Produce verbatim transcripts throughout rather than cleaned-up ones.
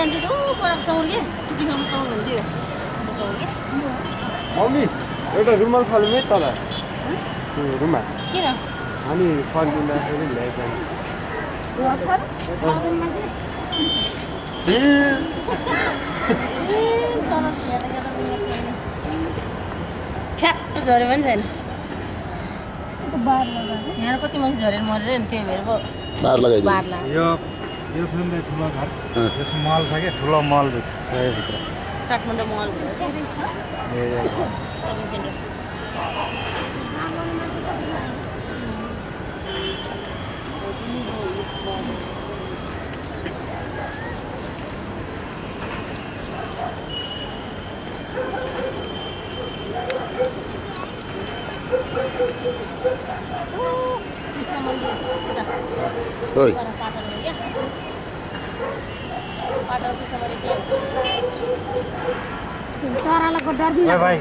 मान्छे त परक चौर के टुटी खानु चौर हुन्छ यो मम्मी एउटा रुमाल फाल्नु है तल रुमाल किन अनि फर्किँदाखेरि ल्याइजानु ठ्याक्क झऱ्यो पनि छैन यहाँ कति मान्छे झरेर मरेर नि त्यही भएर पो बार लगाइदियो बार लाग्यो यो यो सुन्दै ठुलो घर यसमा मल छ क्या ठुलो मल छ यभित्र काठमाडौँ मल ए ओइ चरालाई डर भाइ भाइ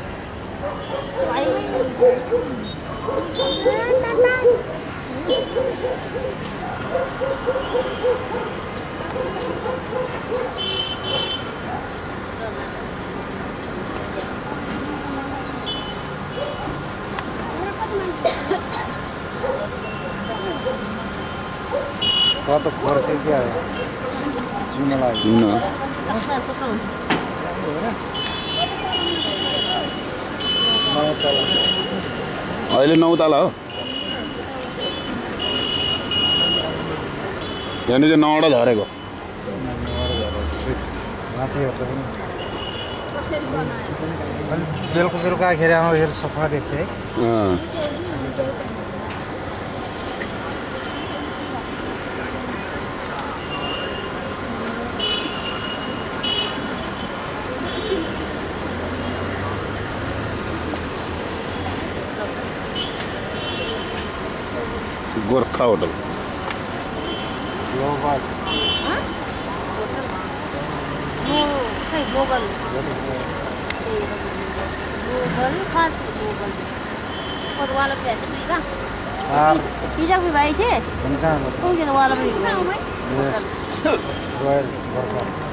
कत खर्चे क्या सुनलाई न अहिले नौ तला हो यहाँनिर नौवटा झरेको बेलुका बेलुका आएर आउँदाखेरि सफा देख्थेँ है गोर्खा होटल ग्लोबल खै ग्लोबल ग्लोबल फास्ट ग्लोबल और वाला पे है पिज़्ज़ा यार पिज़्ज़ा भी भाई से इनका कौन के वाला भी रॉयल गोर्खा